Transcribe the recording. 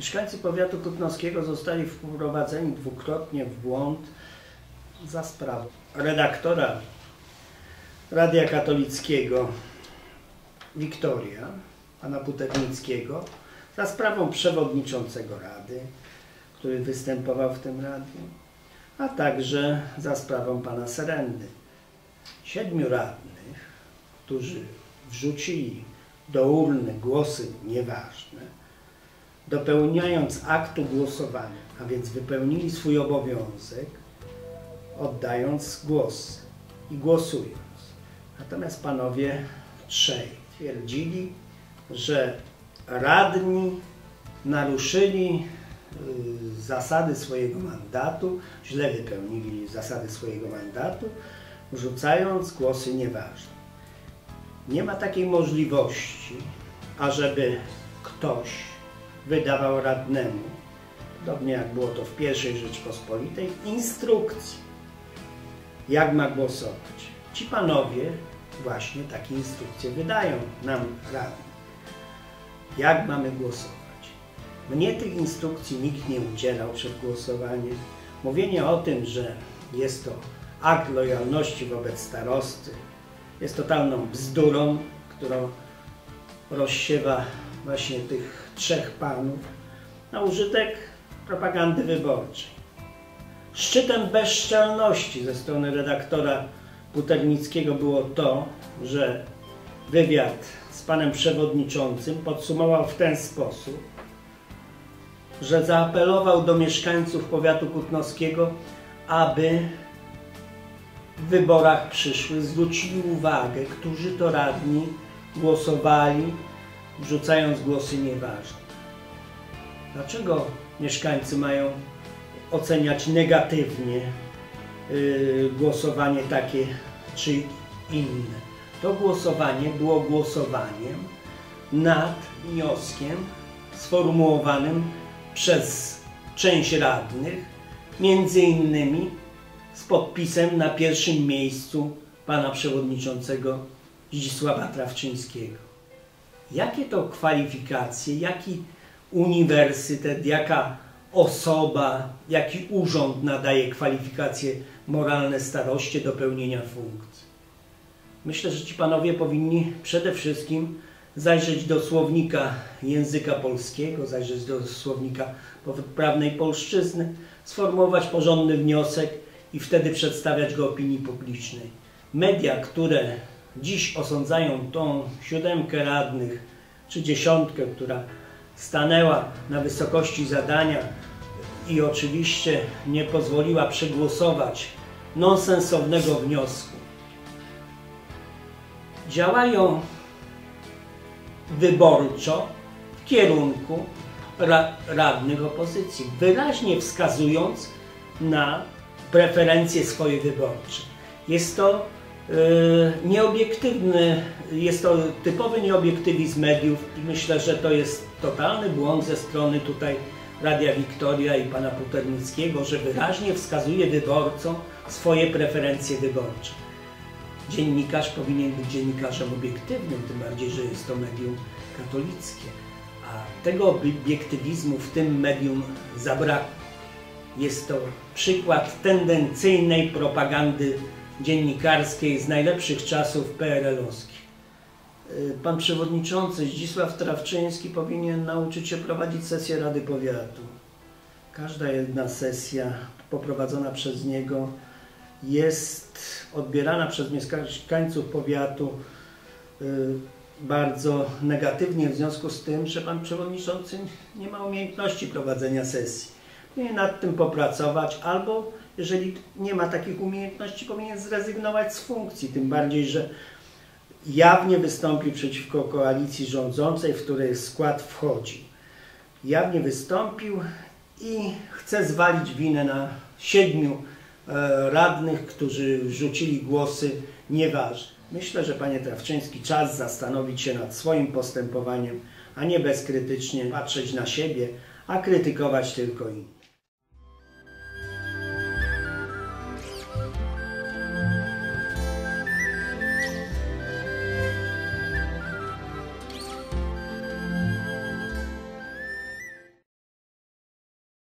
Mieszkańcy powiatu kutnowskiego zostali wprowadzeni dwukrotnie w błąd za sprawą redaktora Radia Katolickiego Wiktoria, pana Puternickiego, za sprawą przewodniczącego Rady, który występował w tym radiu, a także za sprawą pana Serendy. 7 radnych, którzy wrzucili do urny głosy nieważne, dopełniając aktu głosowania, a więc wypełnili swój obowiązek, oddając głosy i głosując. Natomiast panowie trzej twierdzili, że radni naruszyli zasady swojego mandatu, źle wypełnili zasady swojego mandatu, wrzucając głosy nieważne. Nie ma takiej możliwości, ażeby ktoś wydawał radnemu, podobnie jak było to w I Rzeczpospolitej, instrukcji, jak ma głosować. Ci panowie właśnie takie instrukcje wydają nam radni. Jak mamy głosować? Mnie tych instrukcji nikt nie udzielał przed głosowaniem. Mówienie o tym, że jest to akt lojalności wobec starosty, jest totalną bzdurą, którą rozsiewa właśnie tych trzech panów na użytek propagandy wyborczej. Szczytem bezczelności ze strony redaktora Puternickiego było to, że wywiad z panem przewodniczącym podsumował w ten sposób, że zaapelował do mieszkańców powiatu kutnowskiego, aby w wyborach przyszłych zwrócili uwagę, którzy to radni głosowali, wrzucając głosy nieważne. Dlaczego mieszkańcy mają oceniać negatywnie głosowanie takie czy inne? To głosowanie było głosowaniem nad wnioskiem sformułowanym przez część radnych, między innymi z podpisem na pierwszym miejscu pana przewodniczącego Zdzisława Trawczyńskiego. Jakie to kwalifikacje, jaki uniwersytet, jaka osoba, jaki urząd nadaje kwalifikacje moralne staroście do pełnienia funkcji? Myślę, że ci panowie powinni przede wszystkim zajrzeć do słownika języka polskiego, zajrzeć do słownika poprawnej polszczyzny, sformułować porządny wniosek i wtedy przedstawiać go opinii publicznej. Media, które dziś osądzają tą 7 radnych czy 10, która stanęła na wysokości zadania i oczywiście nie pozwoliła przegłosować nonsensownego wniosku, działają wyborczo w kierunku radnych opozycji, wyraźnie wskazując na preferencje swoje wyborcze. Jest to nieobiektywny, jest to typowy nieobiektywizm mediów i myślę, że to jest totalny błąd ze strony tutaj Radia Wiktoria i pana Puternickiego, że wyraźnie wskazuje wyborcom swoje preferencje wyborcze. Dziennikarz powinien być dziennikarzem obiektywnym, tym bardziej, że jest to medium katolickie, a tego obiektywizmu w tym medium zabrakło. Jest to przykład tendencyjnej propagandy dziennikarskiej z najlepszych czasów PRL-owskich. Pan przewodniczący Zdzisław Trawczyński powinien nauczyć się prowadzić sesję Rady Powiatu. Każda jedna sesja poprowadzona przez niego jest odbierana przez mieszkańców powiatu bardzo negatywnie, w związku z tym, że pan przewodniczący nie ma umiejętności prowadzenia sesji. Powinien nad tym popracować, albo jeżeli nie ma takich umiejętności, powinien zrezygnować z funkcji, tym bardziej, że jawnie wystąpił przeciwko koalicji rządzącej, w której skład wchodzi. Jawnie wystąpił i chce zwalić winę na 7 radnych, którzy wrzucili głosy nieważne. Myślę, że panie Trawczyński, czas zastanowić się nad swoim postępowaniem, a nie bezkrytycznie patrzeć na siebie, a krytykować tylko innych.